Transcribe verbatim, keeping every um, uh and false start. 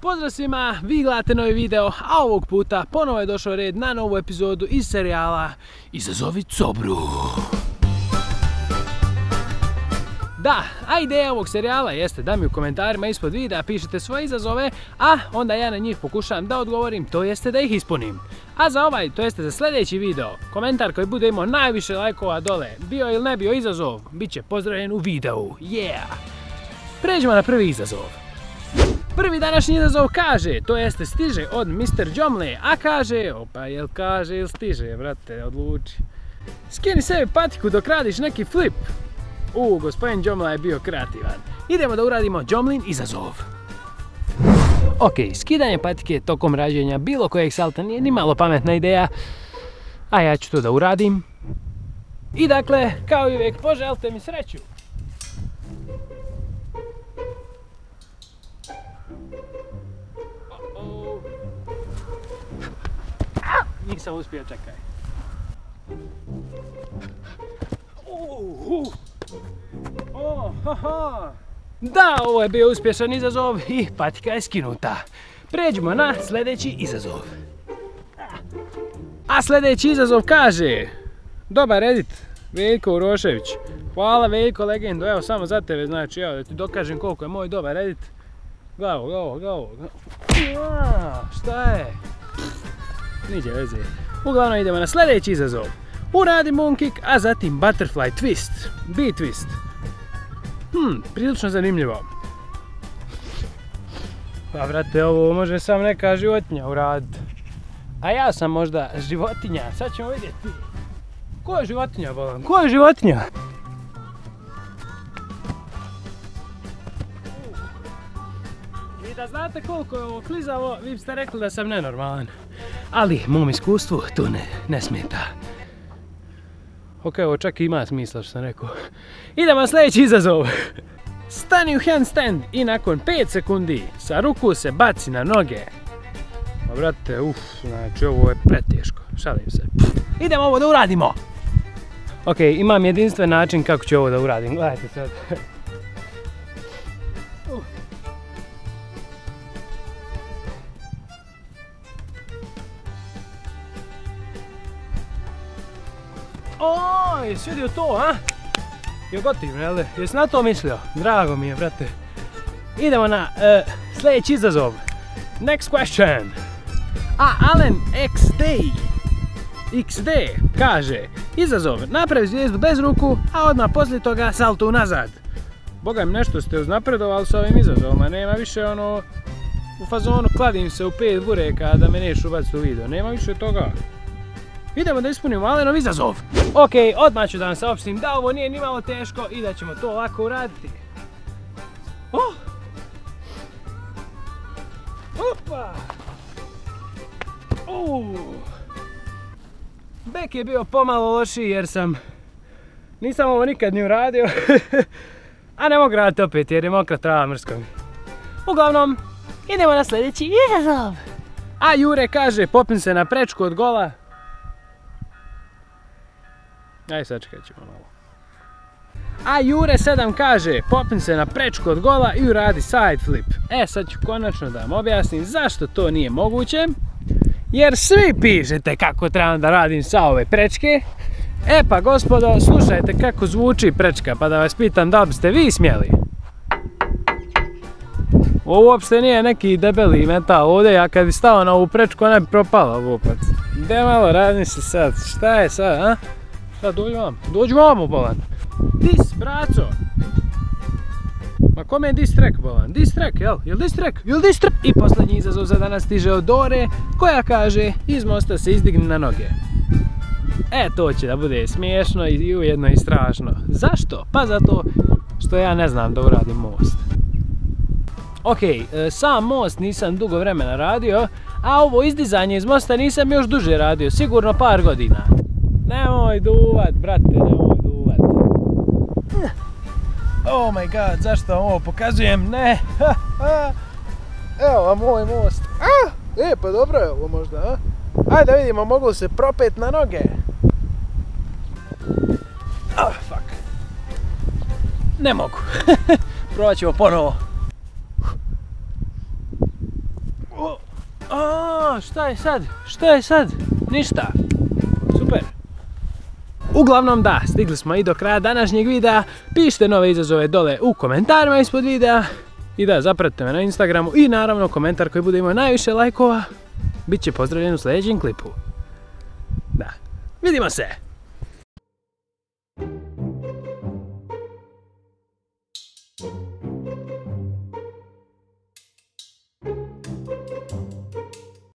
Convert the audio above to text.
Pozdrav svima, vi gledate novi video, a ovog puta ponovo je došao red na novu epizodu iz serijala Izazovi Cobru. Da, a ideja ovog serijala jeste da mi u komentarima ispod videa pišete svoje izazove, a onda ja na njih pokušavam da odgovorim, to jeste da ih ispunim. A za ovaj, to jeste za sljedeći video, komentar koji bude imao najviše lajkova dole, bio ili ne bio izazov, bit će pozdravljen u videu, yeah! Pređemo na prvi izazov. Prvi današnji izazov kaže, to jeste stiže od mister Jomle, a kaže, opa jel kaže ili stiže, brate, odluči. Skini sebi patiku dok radiš neki flip. U, gospodin Jomla je bio kreativan. Idemo da uradimo Jomlin izazov. Ok, skidanje patike tokom rađenja bilo kojeg salta nije ni malo pametna ideja, a ja ću to da uradim. I dakle, kao i uvijek, poželite mi sreću. Nisam uspio, čekaj. Uh, uh. Oh, ha, ha. Da, ovo je bio uspješan izazov i patika je skinuta. Pređemo na sljedeći izazov. A sljedeći izazov kaže, dobar edit, Veljko Urošević. Hvala Veljko, legendo, evo samo za tebe, znači, evo da ti dokažem koliko je moj dobar edit. Glavo, glavo, glavo. Šta je? Niđe veze. Uglavnom idemo na sljedeći izazov. Uradi moon kick, a zatim butterfly twist. B-twist. Hmm, prilično zanimljivo. Pa brate, ovo može sam neka životinja uraditi. A ja sam možda životinja, sad ćemo vidjeti. Ko je životinja, bolam? Ko je životinja? I da znate koliko je ovo klizavo, vi biste rekli da sam nenormalan. Ali, mom iskustvu to ne, ne smeta. Ok, ovo čak i ima smisla što sam rekao. Idemo na sljedeći izazov. Stani u handstand i nakon pet sekundi sa ruku se baci na noge. Pa brate, uff, znači ovo je preteško, šalim se. Idemo ovo da uradimo. Ok, imam jedinstven način kako ću ovo da uradim, gledajte sad. O, jesi vidio to, a? Je gotivno, jel? Jesi na to mislio? Drago mi je, brate. Idemo na uh, sljedeći izazov. Next question. A Alan X D X D kaže, izazov, napravi zvijezdu bez ruku, a odmah poslije toga salto unazad. Boga mi, nešto ste uznapredovali s ovim izazovima, nema više ono u fazonu kladim se u pet bureka da me neš ubaciti u video, nema više toga. Idemo da ispunimo Alenov izazov. Ok, odmah ću da vam saopštim da ovo nije nimalo teško i da ćemo to lako uraditi. Oh! Opa! Uh! Bek je bio pomalo lošiji jer sam... Nisam ovo nikad ni uradio. A ne mogu raditi opet jer je mokra trava mrsko mi. Uglavnom, idemo na sljedeći izazov. A Jure kaže, popim se na prečku od gola. Ajde, sačekat ćemo malo. A Jure sedam kaže, popim se na prečku od gola i uradi side flip. E, sad ću konačno da vam objasnim zašto to nije moguće. Jer svi pišete kako trebam da radim sa ove prečke. E pa gospodo, slušajte kako zvuči prečka, pa da vas pitam da li biste vi smjeli. Ovo uopšte nije neki debeli metal ovdje, ja kad bi stao na ovu prečku ona bi propala lupac. Gde malo radim se sad, šta je sad, a? Sad dođi vam, dođi vam bolan. Dis, braco. Ma kome je dis track, bolan? Dis track, jel? Jel dis track? Jel dis track? I posljednji izazov za danas stiže od Dore, koja kaže, iz mosta se izdigni na noge. E, to će da bude smiješno i ujedno i strašno. Zašto? Pa zato što ja ne znam da uradim most. Ok, sam most nisam dugo vremena radio, a ovo izdizanje iz mosta nisam još duže radio, sigurno par godina. Nemoj duvat, brate, nemoj duvat. Oh my god, zašto vam ovo pokazujem? Ne. Evo vam moj most. Ah, e, pa dobro je ovo možda, a? Ajde da vidimo, mogu se propet na noge. Ah, fuck. Ne mogu. Probat ćemo ponovo. O, a, šta je sad? Šta je sad? Ništa. Super. Uglavnom da, stigli smo i do kraja današnjeg videa. Pišite nove izazove dole u komentarima ispod videa. I da, zapratite me na Instagramu i naravno komentar koji bude imao najviše lajkova bit će pozdravljen u sljedećem klipu. Da, vidimo se!